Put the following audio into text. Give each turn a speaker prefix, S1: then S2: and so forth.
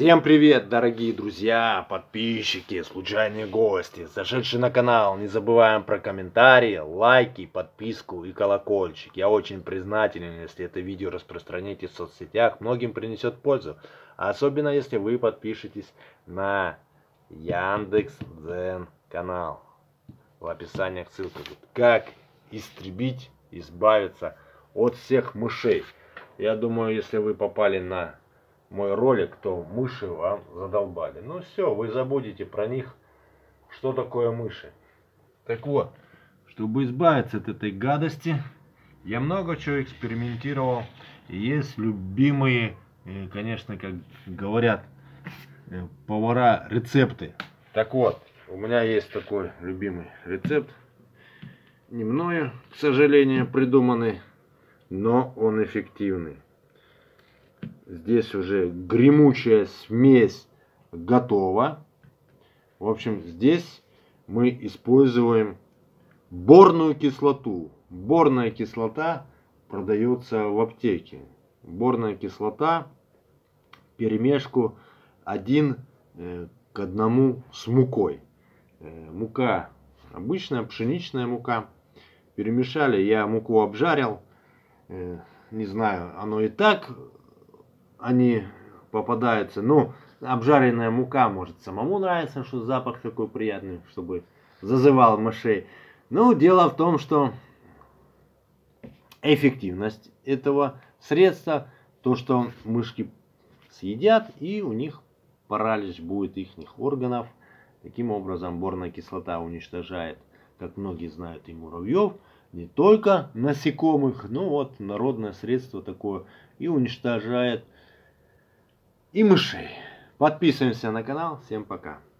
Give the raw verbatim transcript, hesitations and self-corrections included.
S1: Всем привет, дорогие друзья, подписчики, случайные гости, зашедшие на канал. Не забываем про комментарии, лайки, подписку и колокольчик. Я очень признателен, если это видео распространите в соцсетях, многим принесет пользу. Особенно если вы подпишетесь на Яндекс.Дзен канал. В описании ссылка будет. Как истребить, избавиться от всех мышей. Я думаю, если вы попали на мой ролик, то мыши вам задолбали. Ну все, вы забудете про них, что такое мыши. Так вот, чтобы избавиться от этой гадости, я много чего экспериментировал. И есть любимые, конечно, как говорят повара, рецепты. Так вот, у меня есть такой любимый рецепт. Не мною, к сожалению, придуманный, но он эффективный. Здесь уже гремучая смесь готова. В общем, здесь мы используем борную кислоту. Борная кислота продается в аптеке. Борная кислота перемешку один к одному с мукой. Мука обычная, пшеничная мука. Перемешали, я муку обжарил. Не знаю, оно и так они попадаются. Ну, обжаренная мука может самому нравится, что запах такой приятный, чтобы зазывал мышей. Но дело в том, что эффективность этого средства, то, что мышки съедят, и у них паралич будет их органов. Таким образом, борная кислота уничтожает, как многие знают, и муравьев, не только насекомых, но вот народное средство такое, и уничтожает и мышей. Подписываемся на канал. Всем пока.